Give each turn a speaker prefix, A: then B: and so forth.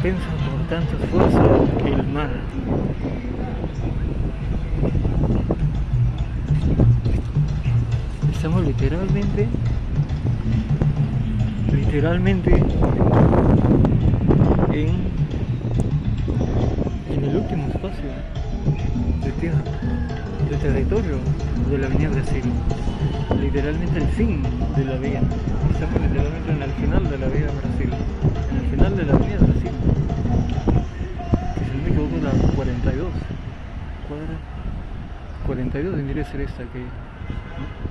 A: defensa por tantas fuerzas que el mar. Estamos literalmente en el último espacio de tierra, de territorio de la Avenida Brasil, literalmente el fin de la vía. Estamos literalmente en el final de la Avenida Brasil, en el final de la Avenida Brasil, que si no me equivoco la 42 cuadra 42 debería ser esta que, ¿no?